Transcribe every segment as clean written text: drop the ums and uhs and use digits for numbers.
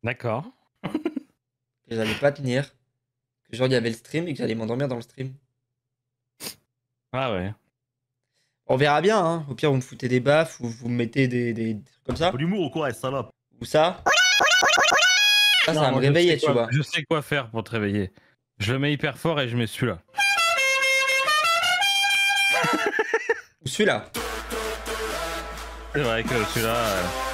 D'accord. Que j'allais pas tenir. Que genre il y avait le stream et que j'allais m'endormir dans le stream. Ah ouais. On verra bien, hein. Au pire, vous me foutez des baffes ou vous me mettez des trucs comme ça. Faut l'humour ou quoi, salope? Ou ça. Ça Non, va me moi, réveiller, tu vois. Je sais quoi faire pour te réveiller. Je le mets hyper fort et je mets celui-là. Ou celui-là. C'est vrai que celui-là...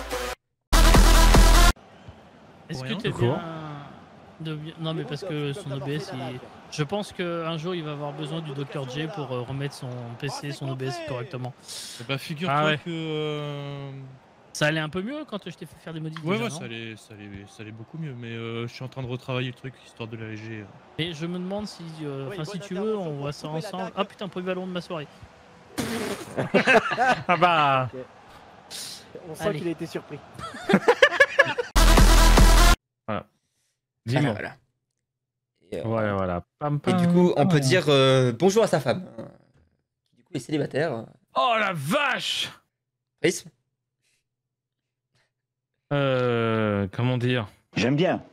Est-ce que Ouais, t'es tout court. bien... Non mais parce que son OBS, je pense qu'un jour il va avoir besoin du Dr J pour remettre son PC, son OBS correctement. Bah figure-toi Ah ouais. que... Ça allait un peu mieux quand je t'ai fait faire des modifs Ouais, déjà, ouais, non ça allait beaucoup mieux, mais je suis en train de retravailler le truc histoire de l'alléger. Et je me demande si, si tu veux, on voit ça ensemble. Ah putain, premier ballon de ma soirée. Ah bah... On sent Allez. qu'il a été surpris. Voilà. Dis-moi. Voilà. Et, Ouais, voilà. Pam, et du pam, coup, on pam. peut dire bonjour à sa femme. Qui du coup est célibataire. Oh la vache! Prisme. Comment dire? J'aime bien.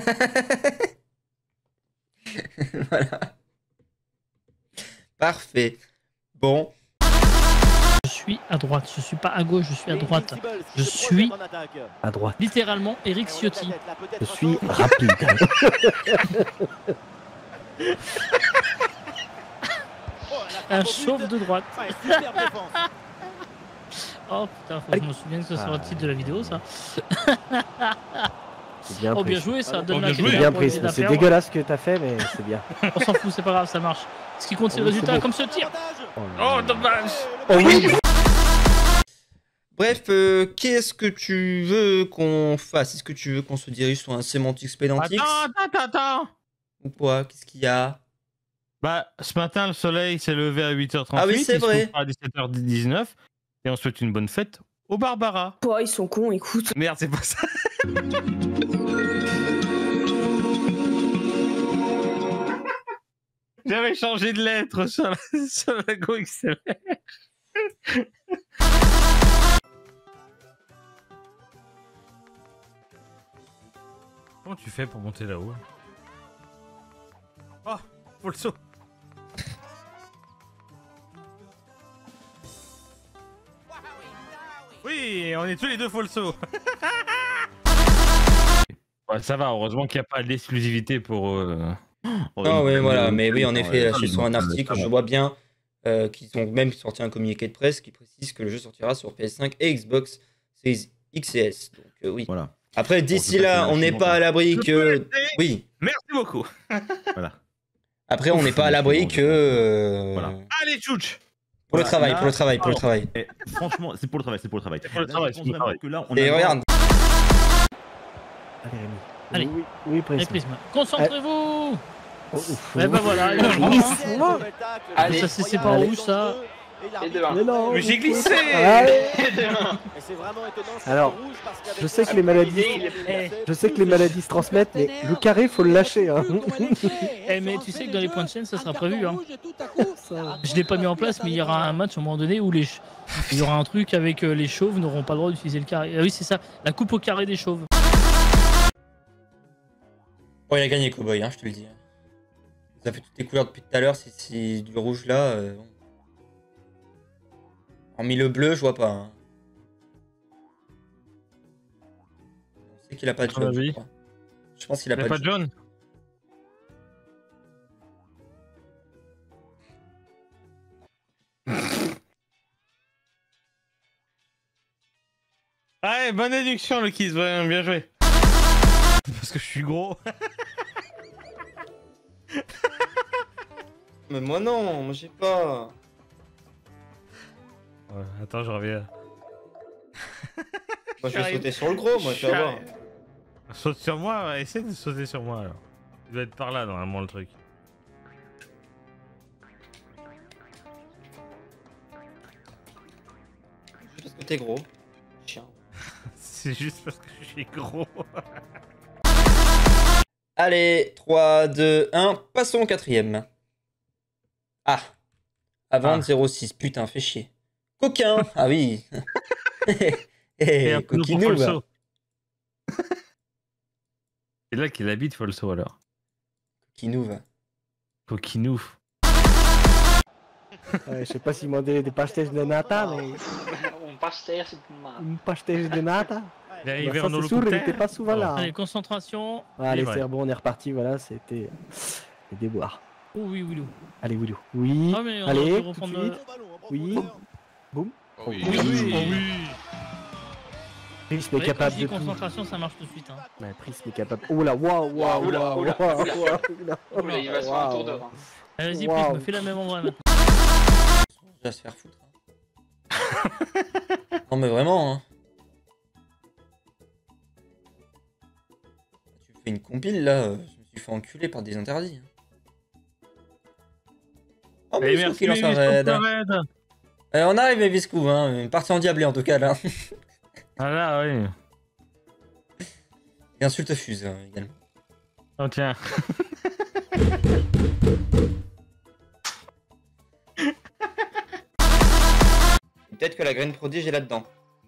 Voilà. Parfait. Bon. Je suis à droite, je suis pas à gauche, je suis à droite. Je suis À droite. littéralement Eric Ciotti. Je suis rapide. Un chauve de droite. Oh putain, faut que je me souvienne que ce sera le titre de la vidéo ça. C'est bien Oh bien pris. joué ça, Oh, donne bien la joué. C'est bien pris. C'est dégueulasse. dégueulasse ce que t'as fait, mais c'est bien. On s'en fout, c'est pas grave, ça marche. Ce qui compte c'est le Oui, c'est résultat, bon. comme ce tir. Oh dommage! Oh oui. Bref, qu'est-ce que tu veux qu'on fasse? Est-ce que tu veux qu'on se dirige sur un Semantics Pédantix? Attends! Ou quoi? Qu'est-ce qu'il y a? Bah, ce matin, le soleil s'est levé à 8h38. Ah oui, c'est il se vrai. couchera à 17h19. Et on souhaite une bonne fête au Barbara. Oh, ils sont cons, écoute. Merde, c'est pas ça. J'avais changé de lettre sur la Go XLR. Comment tu fais pour monter là-haut? Oh, faut le saut. Oui, on est tous les deux full saut. Ouais, ça va, heureusement qu'il n'y a pas d'exclusivité pour... Ah ouais, voilà, mais oui, en effet, là, je suis sur un article, je vois bien qu'ils ont même sorti un communiqué de presse qui précise que le jeu sortira sur PS5 et Xbox Series X et S. Donc oui. Voilà. Après, d'ici là, on n'est pas à l'abri que... Oui. Merci beaucoup. Voilà. Après, on n'est pas à l'abri que... Voilà. Allez, tchouch. Pour le Voilà, travail, là- pour le travail, pour le travail. Et franchement, c'est pour le travail, c'est pour le travail. C'est pour le Là, travail, je c'est pense pour le vraiment travail. que là, on Et a- regarde. Allez, Rémi. Allez. Oui, oui, Allez, Prisme. Prisme. Concentrez-vous. Oh, ouf. Eh ben voilà, il a Allez. ça c'est pas où ça. Et de 1. Mais non. Mais j'ai glissé. Allez. Et de 1. Alors, je sais que les maladies, je sais que les maladies se transmettent, mais le carré, faut le lâcher. Hein. Eh mais tu sais que dans les points de chaîne ça sera prévu hein. Je l'ai pas mis en place mais il y aura un match à un moment donné où il y aura un truc avec les chauves n'auront pas le droit d'utiliser le carré. Ah oui c'est ça, la coupe au carré des chauves. Bon, il a gagné Cowboy, hein, je te le dis. Ça fait toutes les couleurs depuis tout à l'heure, c'est du rouge là. Bon. Hormis le bleu, je vois pas. Hein. On sait qu'il a pas de Ah, job, je oui. crois. Je pense qu'il a Y'a pas pas de de job. jaune? Ouais, bonne éduction le kiss, ouais, bien joué. Parce que je suis gros. Mais moi non, moi j'ai pas. Ouais, attends, je reviens. Moi je vais sauter sur le gros, moi tu vas voir. Saute sur moi, ouais, essaie de sauter sur moi alors. Il doit être par là normalement le truc. Juste parce que t'es gros. Chien. C'est juste parce que je suis gros. Allez, 3, 2, 1, passons au quatrième. Ah. Avant 06, putain, fais chier. Coquin. Ah oui. Et un peu pour Coquinou. le saut. là qu'il habite, Folso, alors. Qui nous va. Coquinou. Je sais pas s'ils m'ont des pastéis de nata, mais Un pastéis de nata. une pastéis de nata. Il est Bah, arrivé ça, en c'est sûr, il était pas souvent là. Allez, concentration. Allez, Livré. c'est bon, on est reparti, voilà, c'était les déboires. Oh oui, oui, oui. Allez, Willow. Oui. Ah, mais on Allez, va tout de reprendre suite. Oui. Boum. Oui, Oui, oui, oui. Prisme est Ouais, capable quand je de dis tout. concentration, ça marche tout de suite. Hein. Ouais, Prisme est capable. Oh là, waouh, waouh, Oula, waouh, oula, waouh, oula. waouh, Oula, il va se faire un tour de rein. Allez, vas-y, Waouh. Prisme, fais la même endroit maintenant. On va se faire foutre. Hein. Non mais vraiment, hein. Tu me fais une compile là, je me suis fait enculer par des interdits. Oh mais merci, qui lance un raid. On arrive à Viscou, hein. Une partie endiablée en tout cas là. Ah là, oui. Et insulte fuse également. Oh tiens. Peut-être que la graine prodige est là-dedans.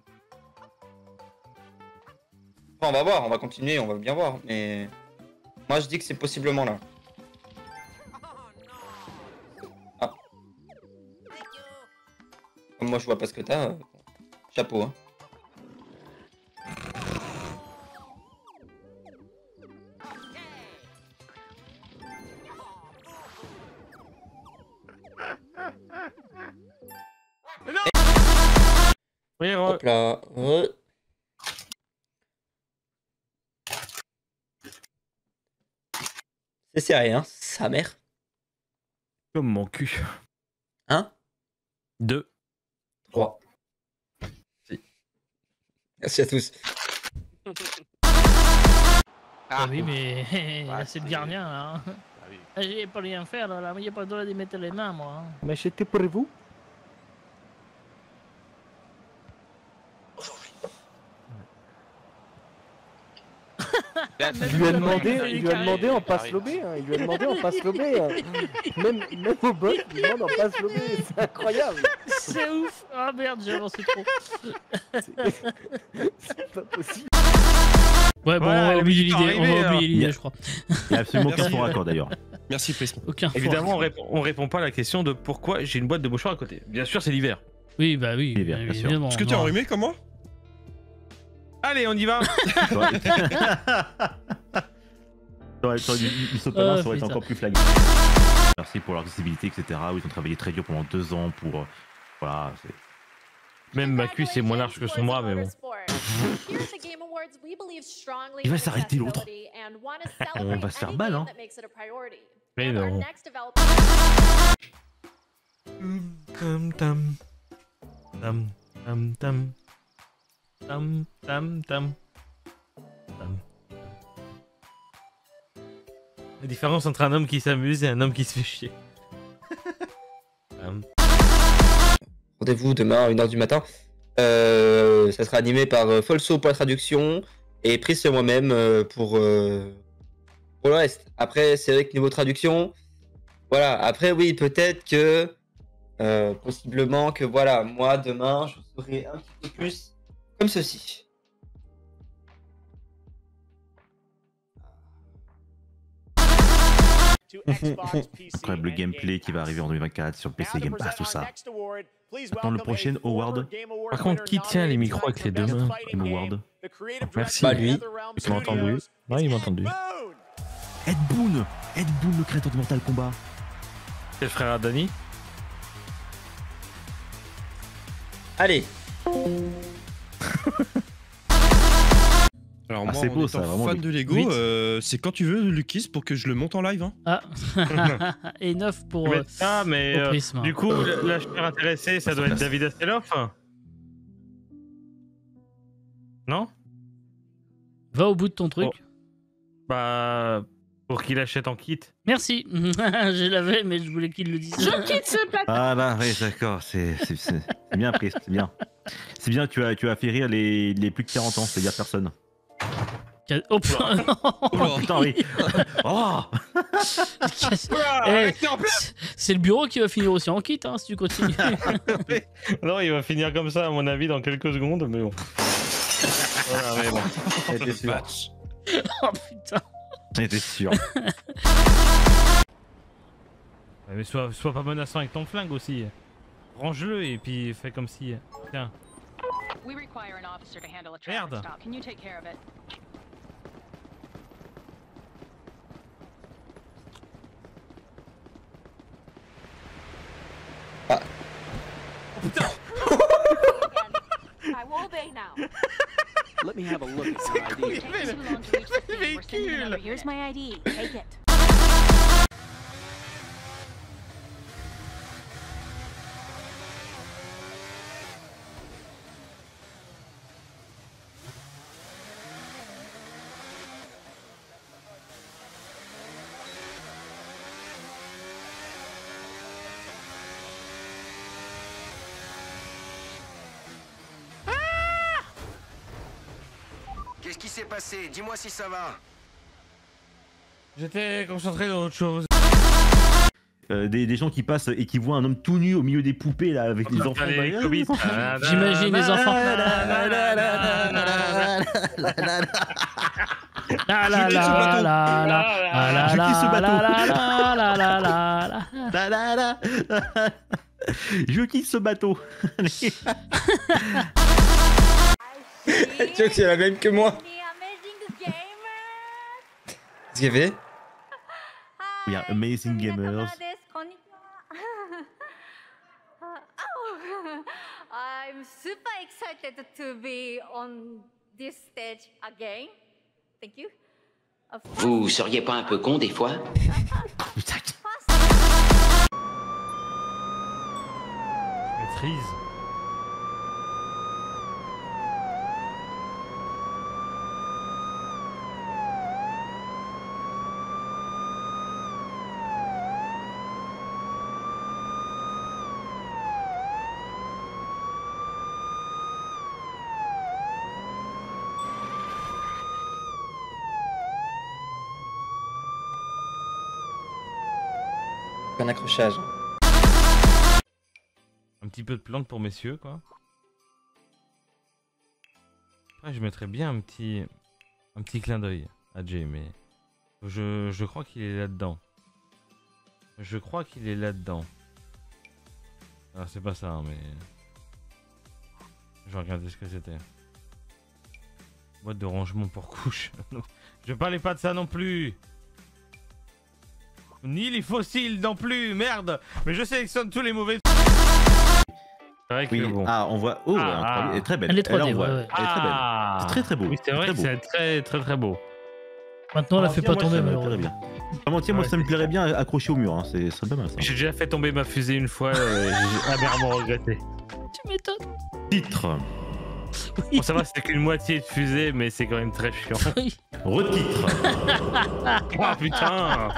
Enfin, on va voir, on va continuer, on va bien voir, mais... Moi je dis que c'est possiblement là. Ah. Comme moi je vois pas ce que t'as, chapeau hein. Oui, Hop là. C'est serré, hein, sa mère. comme mon cul. 1, 2. 3. Merci à tous. Ah oui, mais là, c'est le c'est- gardien, là. Hein. Ah oui. J'ai pas rien faire, là. Il n'y a pas le droit de mettre les mains, moi. Hein. Mais j'étais pour vous. Il lui a demandé en passe lobé, hein. Il lui a demandé en passe lobé. Hein. Même au bot, il lui demande en passe lobé. C'est incroyable. C'est ouf. Ah merde, j'ai avancé trop. C'est pas possible. Ouais, bon, Voilà, on va le oublier but est l'idée. On arrivé, va oublier hein. l'idée, je crois. Il n'y a absolument aucun fort accord d'ailleurs. Merci, Prisme. Aucun Évidemment, fort. on répond pas à la question de pourquoi j'ai une boîte de mouchoirs à côté. Bien sûr, c'est l'hiver. Oui, bah oui. Eh bien, bien sûr. évidemment. Est-ce que tu es Non. enrhumé comme moi? Allez, on y va. Du saut de main, ça aurait été putain. encore plus flagrant. Merci pour leur accessibilité, etc. Où ils ont travaillé très dur pendant 2 ans pour. Voilà, c'est. Même ma cuisse est moins large que son bras, mais bon. Il va s'arrêter, l'autre. On va se faire mal, hein. Mais non. Tam tam. Tam tam tam. Tam tam tam. Tam. La différence entre un homme qui s'amuse et un homme qui se fait chier. Rendez-vous demain à 1h du matin. Ça sera animé par Folso pour la traduction et Pris et moi-même pour le reste. Après, c'est vrai que niveau traduction, voilà. Après, oui, peut-être que possiblement que voilà, moi demain, je serai un petit peu plus comme ceci. Incroyable gameplay qui va arriver en 2024 sur PC Game Pass, tout ça. Maintenant, le prochain Award. Par contre, qui tient les micros avec les deux mains? Game Award. Merci. Bah lui. Tu m'as entendu? Ouais, il m'a entendu. Ed Boon, le créateur de Mortal Kombat. C'est le frère à Danny. Allez. Alors Ah, moi, c'est en beau, étant ça, vraiment, fan oui. de Lego, Huit. c'est quand tu veux, Lucas, pour que je le monte en live. Hein. Ah. Et 9 pour Ah, mais au Prisme. du coup, l'acheteur intéressé, ça doit être David Hasselhoff. Non? Va au bout de ton truc. Oh. Bah, pour qu'il achète en kit. Merci. Je l'avais, mais je voulais qu'il le dise. Je quitte ce plateau. Ah là, oui, d'accord, c'est bien pris, c'est bien. C'est bien, tu as fait rire les plus de 40 ans, c'est-à-dire personne. Oh putain, non. Oh putain, oui. Oh Eh, c'est le bureau qui va finir aussi en kit, hein, si tu continues. Non, il va finir comme ça, à mon avis, dans quelques secondes, mais bon. Voilà, mais bon. J'étais sûr. Oh putain. J'étais sûr. Ouais, mais sois pas menaçant avec ton flingue aussi. Range-le et puis fais comme si... Tiens. Merde. Ah. Oh putain. I will obey now. Let me have a look at your ID. Véhicule. Here's my ID. Take it. Qu'est-ce qui s'est passé? Dis-moi si ça va. J'étais concentré dans autre chose. Des gens qui passent et qui voient un homme tout nu au milieu des poupées là avec les enfants. J'imagine les enfants. Je quitte ce bateau. Tu vois que c'est la même que moi. Qu'est-ce qu'il y avait? We are amazing gamers. I'm super excited to be on this stage again. Thank you. Vous seriez pas un peu con des fois? Maîtrise. Un accrochage. Un petit peu de plante pour messieurs, quoi. Après, je mettrais bien un petit clin d'œil à Jay, mais je crois qu'il est là-dedans. Je crois qu'il est là-dedans. Alors, c'est pas ça, hein, mais... Je vais regarder ce que c'était. Boîte de rangement pour couche. Je parlais pas de ça non plus. Ni les fossiles non plus, merde. Mais je sélectionne tous les mauvais. C'est vrai que Oui. bon. Ah, on voit. Oh, elle est très belle. Elle est 3D, Là, on voit. ouais, ouais. Elle est très belle. C'est très très beau. Oui, c'est vrai que beau. c'est très beau. Maintenant, on la fait pas Moi, tomber, ça me malheureusement. plairait bien. Vraiment, tiens, moi, ça me plairait bien accroché au mur. Hein. C'est pas mal ça. J'ai déjà fait tomber ma fusée une fois, j'ai amèrement regretté. Tu m'étonnes. Titre. Bon, ça va, c'était qu'une moitié de fusée, mais c'est quand même très chiant. Retitre. Oh putain.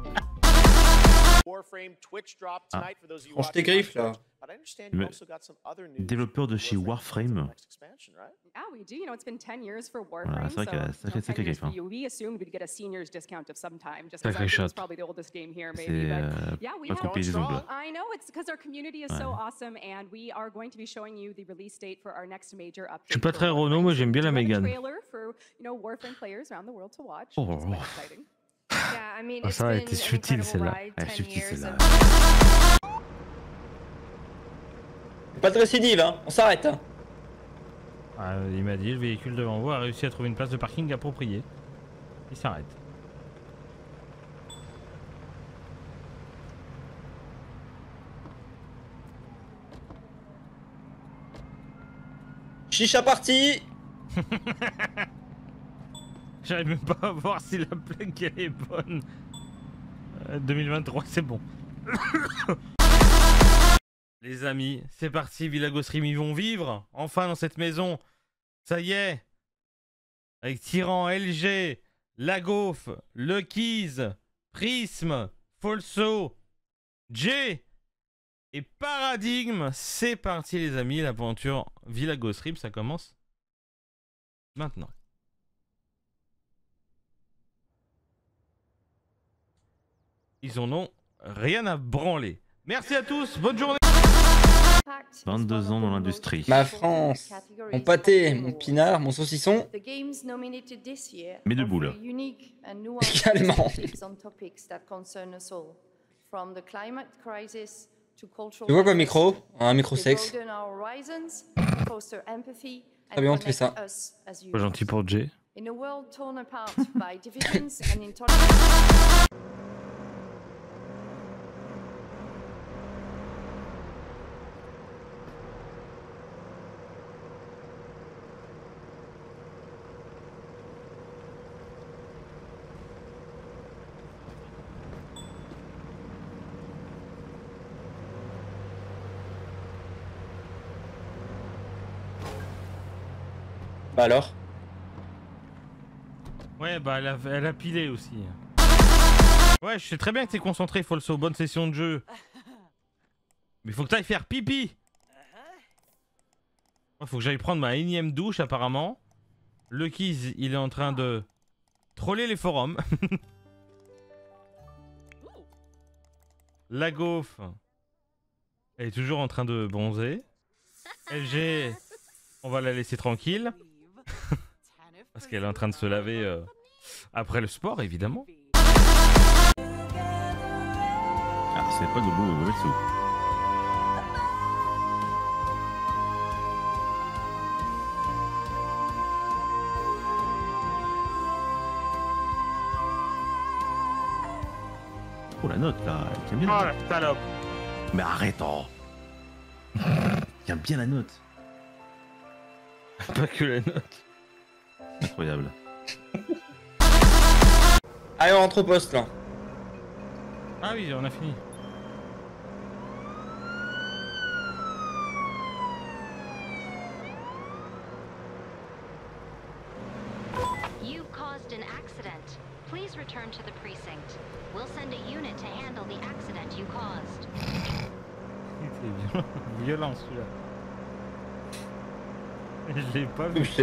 Range tes griffes là. Développeur de chez Warframe. Yeah, we do. You know, it's been 10 years for Voilà, Warframe. c'est vrai qu'elle a sacré griffe. Hein. We assumed we'd get a senior's discount of some time, just Sacré because shot. it's probably the oldest game here, C'est maybe. But yeah, we pas have. copier les ongles. I know it's because our community is so awesome, and we are going to be showing you the release date for our next major update. Je suis pas très Renault, moi j'aime bien la Mégane. Trailer for, you know, Warframe players around the world to watch. Oh, Which is quite exciting. Yeah, I mean, Ah, it's ça a been été an subtil incredible celle-là. ride, Elle est 10 subtile years celle-là. of- Pas de récidive, hein. On s'arrête. Hein. Ah, il m'a dit, le véhicule devant vous a réussi à trouver une place de parking appropriée. Il s'arrête. Chicha parti. J'arrive même pas à voir si la plaque elle est bonne. 2023, c'est bon. Les amis, c'est parti, Villago Stream, ils vont vivre enfin dans cette maison. Ça y est. Avec Tyran, LG, Lagof, Lucky's, Prism, Folso, J et Paradigme. C'est parti les amis, l'aventure Villago Stream, ça commence maintenant. Ils en ont rien à branler. Merci à tous, bonne journée. 22 ans dans l'industrie. Ma France, mon pâté, mon pinard, mon saucisson. Mais de boules. Également. Tu vois quoi, micro? Un micro sexe. Très bien, on te fait ça. Pas gentil pour Jay. In a world torn apart by divisions and intolerance. Bah alors? Ouais, bah elle a pilé aussi. Ouais, je sais très bien que t'es concentré, Folso. Bonne session de jeu. Mais faut que t'ailles faire pipi. Faut que j'aille prendre ma énième douche apparemment. Le Keys, il est en train de troller les forums. La Gauf, elle est toujours en train de bronzer. LG, on va la laisser tranquille. Parce qu'elle est en train de se laver après le sport, évidemment. Ah, c'est pas de beau vaisseau. Oh, la note là, elle tient bien. Oh la salope. Mais arrête, oh. Tiens bien la note. Pas que la note. Incroyable. Allez, on rentre au poste là. Ah oui, on a fini. You caused an accident. Please return to the precinct. We'll send a unit to handle the accident you caused. C'est violent celui-là. Je l'ai pas vu.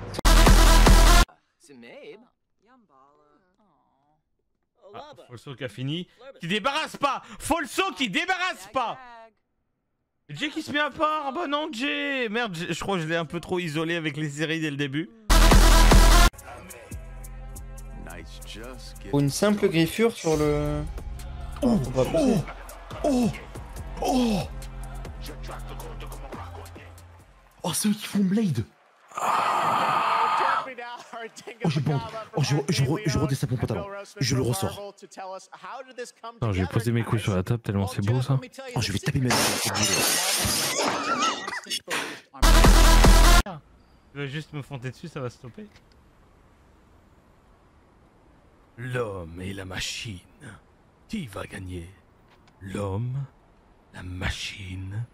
Ah, Folso qui a fini. Qui débarrasse pas. Folso qui débarrasse pas. Jay qui se met à part. Bah non, Jay. Merde, je crois que je l'ai un peu trop isolé avec les séries dès le début. Pour une simple griffure sur le... Oh, Oh, c'est eux qui font Blade. Oh, je bande. Oh, je redescends mon pantalon. Je le ressors. Non, je vais poser mes couilles sur la table tellement c'est beau ça. Oh, je vais taper mes mains. Tu vas juste me fonter dessus, ça va stopper. L'homme et la machine. Qui va gagner? L'homme, la machine.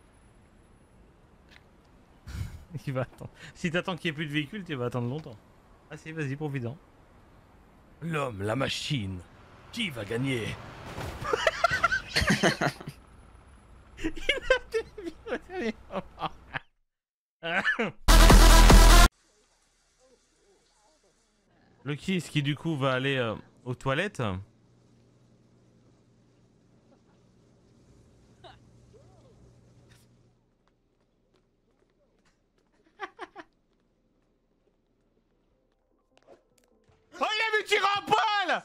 Il va attendre. Si t'attends qu'il n'y ait plus de véhicule, tu vas attendre longtemps. Ah si, vas-y, profitant. L'homme, la machine. Qui va gagner? Le Keys qui du coup va aller aux toilettes. Oh, il a vu tirer un poil!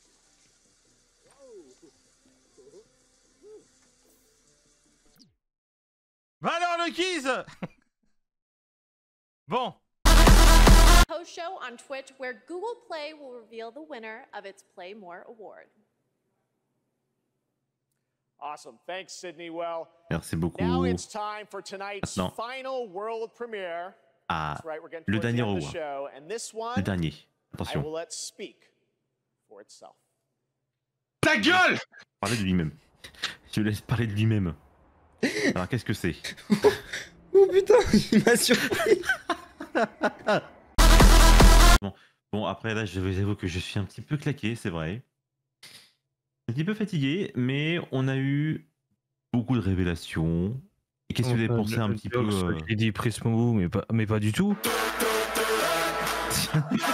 Va alors, le Keys! Bon. Post show on Twitch where Google Play will reveal the winner of its Play More award. Awesome. Thanks, Sydney. Well, merci beaucoup. now it's time for tonight's Maintenant. final world premiere. Ah, That's right, we're getting le towards the dernier end of the roi. show, and this one, Le dernier. I Attention. will let speak for itself. Ta gueule! Parler de lui-même. Je laisse parler de lui-même. Alors qu'est-ce que c'est? Oh putain, il m'a surpris. Bon, après là, je vous avoue que je suis un petit peu claqué, c'est vrai. Un petit peu fatigué, mais on a eu beaucoup de révélations. Et qu'est-ce que vous avez pensé un petit peu Il dit Prismo, mais pas du tout.